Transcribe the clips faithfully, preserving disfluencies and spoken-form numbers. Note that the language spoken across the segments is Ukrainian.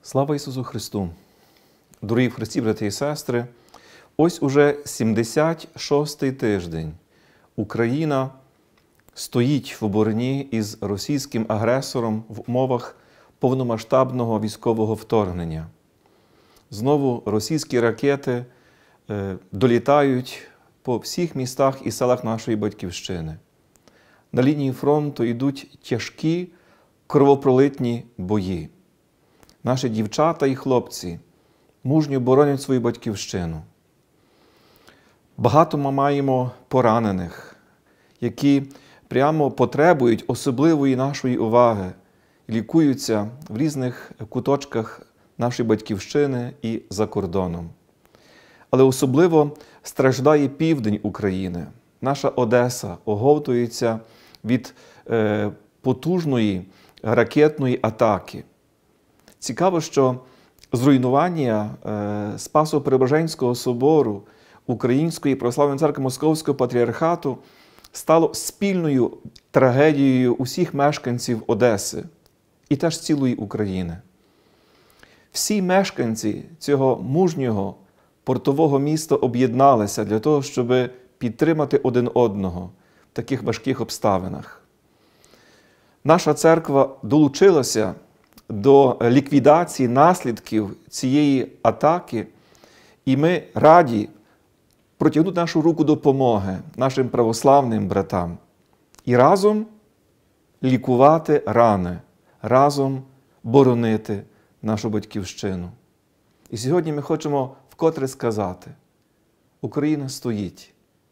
Слава Ісусу Христу! Дорогі в Христі, брати і сестри, ось уже сімдесят шостий тиждень Україна стоїть в обороні із російським агресором в умовах повномасштабного військового вторгнення. Знову російські ракети е, долітають по всіх містах і селах нашої Батьківщини. На лінії фронту йдуть тяжкі кровопролитні бої. Наші дівчата і хлопці мужньо боронять свою Батьківщину. Багато ми маємо поранених, які прямо потребують особливої нашої уваги, лікуються в різних куточках нашої Батьківщини і за кордоном. Але особливо страждає південь України. Наша Одеса оговтується від е, потужної ракетної атаки. Цікаво, що зруйнування е, Спасо-Преображенського собору Української православної церкви Московського патріархату стало спільною трагедією усіх мешканців Одеси і теж цілої України. Всі мешканці цього мужнього портового міста об'єдналися для того, щоб підтримати один одного в таких важких обставинах. Наша церква долучилася до ліквідації наслідків цієї атаки, і ми раді протягнути нашу руку допомоги нашим православним братам і разом лікувати рани, разом боронити нашу Батьківщину. І сьогодні ми хочемо вкотре сказати: Україна стоїть,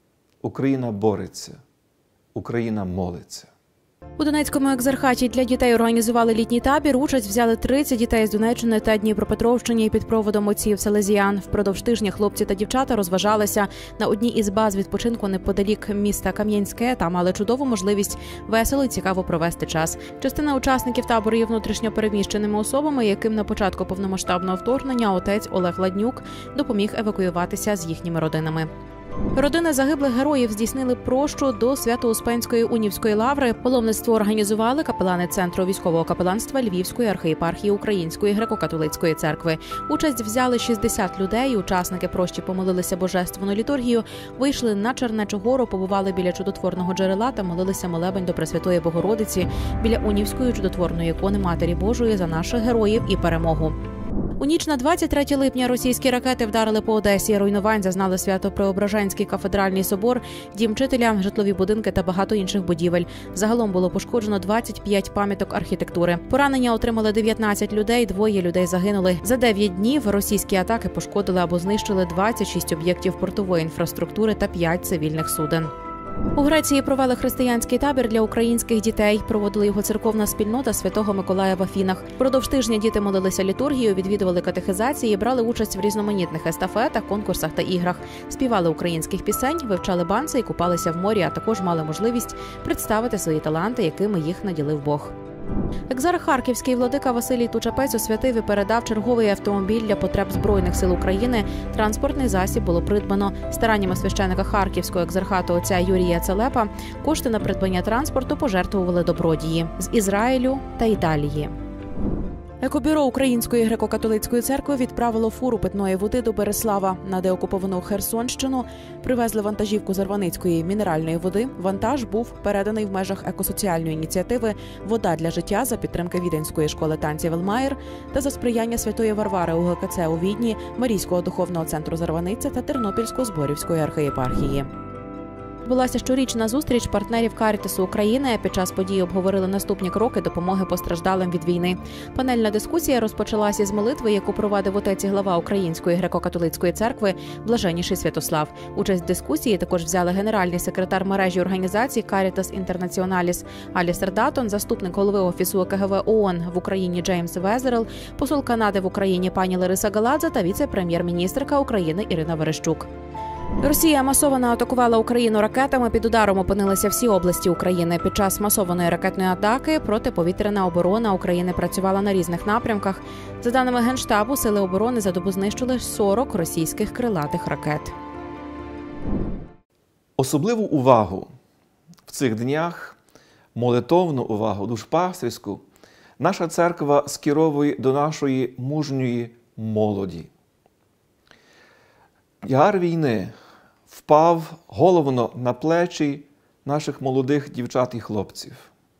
Україна бореться, Україна молиться. У Донецькому екзархаті для дітей організували літній табір. Участь взяли тридцять дітей з Донеччини та Дніпропетровщини під проводом отців селезіян. Впродовж тижня хлопці та дівчата розважалися на одній із баз відпочинку неподалік міста Кам'янське та мали чудову можливість весело і цікаво провести час. Частина учасників табору є внутрішньо переміщеними особами, яким на початку повномасштабного вторгнення отець Олег Ладнюк допоміг евакуюватися з їхніми родинами. Родини загиблих героїв здійснили прощу до Свято-Успенської унівської лаври. Паломництво організували капелани Центру військового капеланства Львівської архієпархії Української греко-католицької церкви. Участь взяли шістдесят людей. Учасники прощі помолилися божественну літургію, вийшли на Чернечу гору, побували біля чудотворного джерела та молилися молебень до Пресвятої Богородиці біля унівської чудотворної ікони Матері Божої за наших героїв і перемогу. У ніч на двадцять третє липня російські ракети вдарили по Одесі. Руйнувань зазнали Свято-Преображенський кафедральний собор, дім вчителя, житлові будинки та багато інших будівель. Загалом було пошкоджено двадцять п'ять пам'яток архітектури. Поранення отримали дев'ятнадцять людей, двоє людей загинули. За дев'ять днів російські атаки пошкодили або знищили двадцять шість об'єктів портової інфраструктури та п'ять цивільних суден. У Греції провели християнський табір для українських дітей. Проводила його церковна спільнота Святого Миколая в Афінах. Впродовж тижня діти молилися літургію, відвідували катехизації, брали участь в різноманітних естафетах, конкурсах та іграх. Співали українських пісень, вивчали банси і купалися в морі, а також мали можливість представити свої таланти, якими їх наділив Бог. Екзарх Харківський владика Василій Тучапець освятив і передав черговий автомобіль для потреб Збройних сил України. Транспортний засіб було придбано стараннями священика Харківського екзархату отця Юрія Целепа. Кошти на придбання транспорту пожертвували добродії з Ізраїлю та Італії. Екобюро Української греко-католицької церкви відправило фуру питної води до Береслава. На деокуповану Херсонщину привезли вантажівку Зарваницької мінеральної води. Вантаж був переданий в межах екосоціальної ініціативи «Вода для життя» за підтримки Віденської школи танців «Елмаєр» та за сприяння Святої Варвари у ГКЦ у Відні, Марійського духовного центру «Зарваниця» та Тернопільсько-Зборівської архієпархії. Відбулася щорічна зустріч партнерів Карітасу України. Під час події обговорили наступні кроки допомоги постраждалим від війни. Панельна дискусія розпочалася з молитви, яку провадив отець і глава Української греко-католицької церкви Блаженніший Святослав. Участь в дискусії також взяли генеральний секретар мережі організацій Карітас Інтернаціоналіс Алістер Датон, заступник голови Офісу КГВ ООН в Україні Джеймс Везерел, посол Канади в Україні пані Лариса Галадзе та віце-прем'єр-міністерка України Ірина Верещук. Росія масово атакувала Україну ракетами. Під ударом опинилися всі області України. Під час масованої ракетної атаки протиповітряна оборона України працювала на різних напрямках. За даними Генштабу, сили оборони за добу знищили сорок російських крилатих ракет. Особливу увагу в цих днях, молитовну увагу, душпастерську, наша церква скеровує до нашої мужньої молоді. Тягар війни впав головно на плечі наших молодих дівчат і хлопців.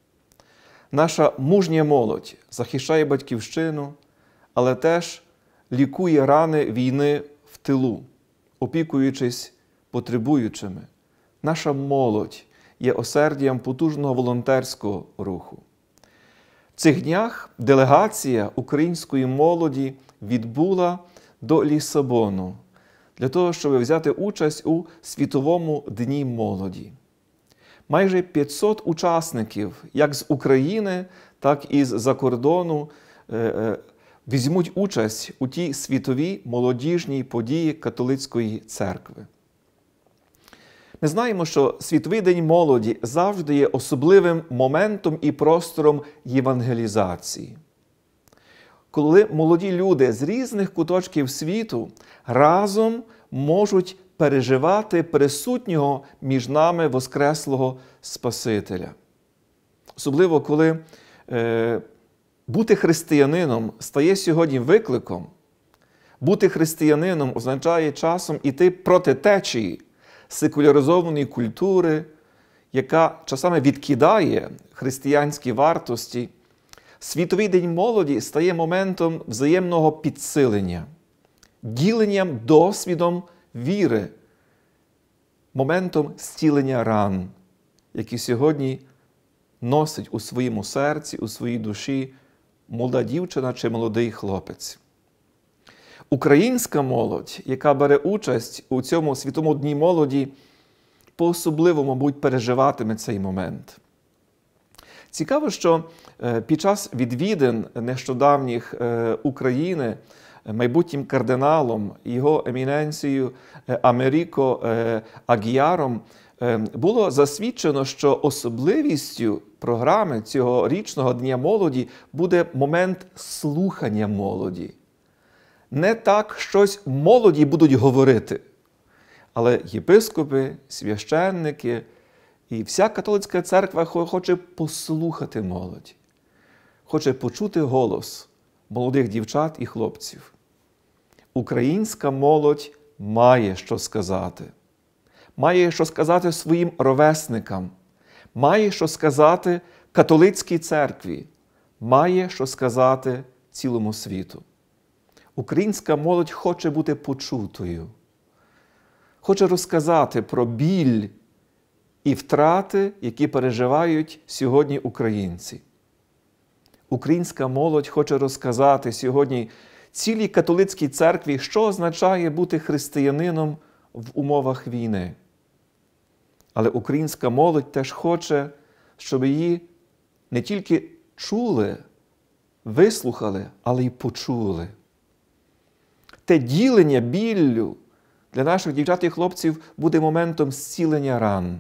Наша мужня молодь захищає батьківщину, але теж лікує рани війни в тилу, опікуючись потребуючими. Наша молодь є осердям потужного волонтерського руху. В цих днях делегація української молоді відбула до Лісабону для того, щоб взяти участь у Світовому дні молоді. Майже п'ятсот учасників, як з України, так і з-за кордону, візьмуть участь у тій світовій молодіжній події католицької церкви. Ми знаємо, що Світовий день молоді завжди є особливим моментом і простором євангелізації. Коли молоді люди з різних куточків світу разом можуть переживати присутнього між нами Воскреслого Спасителя. Особливо, коли е, бути християнином стає сьогодні викликом. Бути християнином означає часом іти проти течії секуляризованої культури, яка часами відкидає християнські вартості. Світовий день молоді стає моментом взаємного підсилення, діленням досвідом віри, моментом зцілення ран, які сьогодні носить у своєму серці, у своїй душі молода дівчина чи молодий хлопець. Українська молодь, яка бере участь у цьому Світовому дні молоді, по-особливо, мабуть, переживатиме цей момент. Цікаво, що під час відвідин нещодавніх України майбутнім кардиналом, його еміненцією Амеріко Агіяром, було засвідчено, що особливістю програми цього річного Дня молоді буде момент слухання молоді. Не так щось молоді будуть говорити, але єпископи, священники і вся католицька церква хоче послухати молодь, хоче почути голос молодих дівчат і хлопців. Українська молодь має що сказати. Має що сказати своїм ровесникам, має що сказати католицькій церкві, має що сказати цілому світу. Українська молодь хоче бути почутою, хоче розказати про біль і втрати, які переживають сьогодні українці. Українська молодь хоче розказати сьогодні цілій католицькій церкві, що означає бути християнином в умовах війни. Але українська молодь теж хоче, щоб її не тільки чули, вислухали, але й почули. Те ділення біллю для наших дівчат і хлопців буде моментом зцілення ран.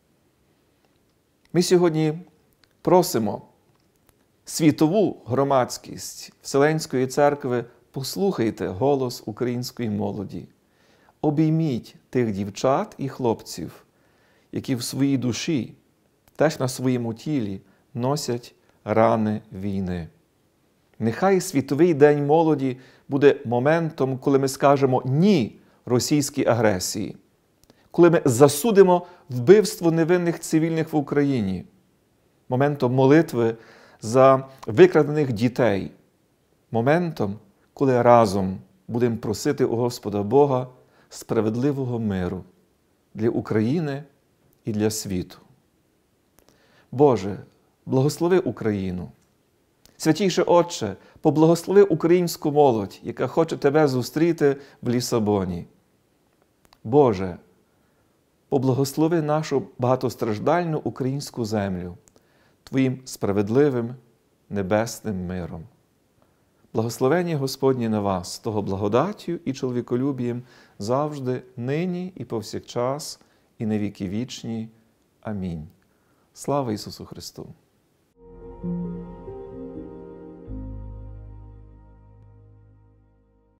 Ми сьогодні просимо світову громадськість Вселенської церкви, послухайте голос української молоді. Обійміть тих дівчат і хлопців, які в своїй душі, теж на своєму тілі, носять рани війни. Нехай Світовий день молоді буде моментом, коли ми скажемо «ні» російській агресії, коли ми засудимо вбивство невинних цивільних в Україні, моментом молитви за викрадених дітей, моментом, коли разом будемо просити у Господа Бога справедливого миру для України і для світу. Боже, благослови Україну. Святійше Отче, поблагослови українську молодь, яка хоче Тебе зустріти в Лісабоні. Боже, поблагослови нашу багатостраждальну українську землю Твоїм справедливим небесним миром. Благословення Господнє на вас, того благодаттю і чоловіколюбієм завжди, нині і повсякчас, і на віки вічні. Амінь. Слава Ісусу Христу!